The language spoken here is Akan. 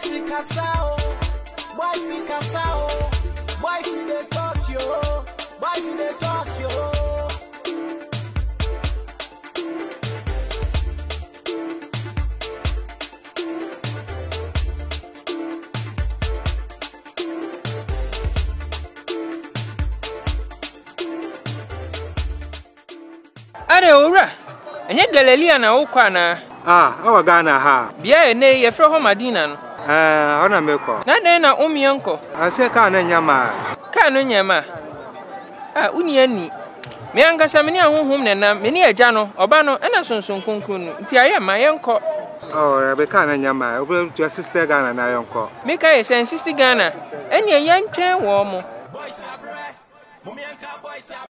Are ora enye Galilea na ukwana awa Ghana ha bia ene ye fro ho Madina no ona meko na den na umienko ase ka na nyama ka no nyama uni ani me angasa me ni ahonhom ne na me ni agya no oba no ena sonson kunkun nti aye ma yenko be ka na nyama obe to sister Ghana na yenko me ka ye sen sister Ghana eni yantwen wo mo